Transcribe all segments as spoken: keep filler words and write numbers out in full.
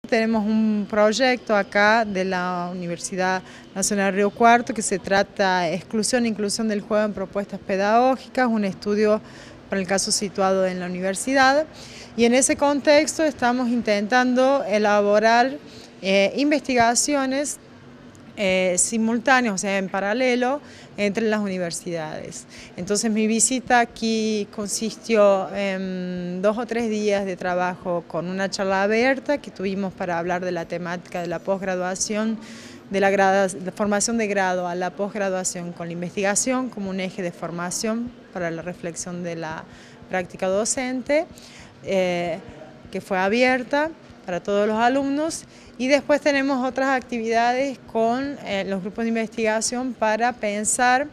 Tenemos un proyecto acá de la Universidad Nacional Río Cuarto que se trata exclusión e inclusión del juego en propuestas pedagógicas, un estudio para el caso situado en la universidad, y en ese contexto estamos intentando elaborar eh, investigaciones Eh, simultáneos, o sea, en paralelo, entre las universidades. Entonces mi visita aquí consistió en dos o tres días de trabajo con una charla abierta que tuvimos para hablar de la temática de la posgraduación, de la, grada, la formación de grado a la posgraduación con la investigación como un eje de formación para la reflexión de la práctica docente, eh, que fue abierta para todos los alumnos, y después tenemos otras actividades con eh, los grupos de investigación para pensar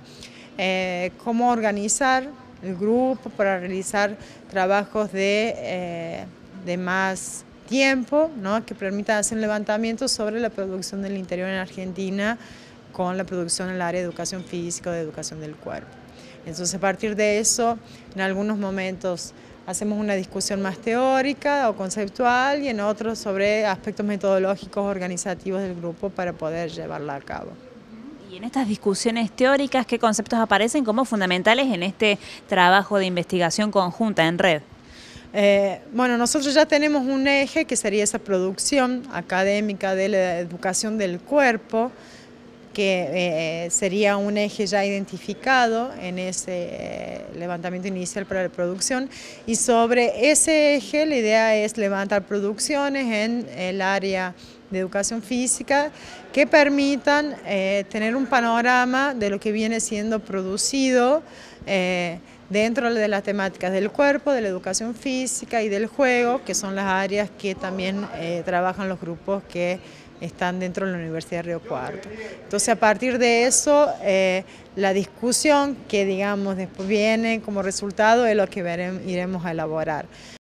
eh, cómo organizar el grupo para realizar trabajos de, eh, de más tiempo, ¿no?, que permitan hacer un levantamiento sobre la producción del interior en Argentina con la producción en el área de educación física o de educación del cuerpo. Entonces, a partir de eso, en algunos momentos hacemos una discusión más teórica o conceptual y en otros sobre aspectos metodológicos organizativos del grupo para poder llevarla a cabo. Y en estas discusiones teóricas, ¿qué conceptos aparecen como fundamentales en este trabajo de investigación conjunta en red? Eh, bueno, nosotros ya tenemos un eje que sería esa producción académica de la educación del cuerpo, que eh, sería un eje ya identificado en ese eh, levantamiento inicial para la producción, y sobre ese eje la idea es levantar producciones en el área de educación física que permitan eh, tener un panorama de lo que viene siendo producido eh, dentro de las temáticas del cuerpo, de la educación física y del juego, que son las áreas que también eh, trabajan los grupos que están dentro de la Universidad de Río Cuarto. Entonces, a partir de eso, eh, la discusión que, digamos, después viene como resultado es lo que veremos, iremos a elaborar.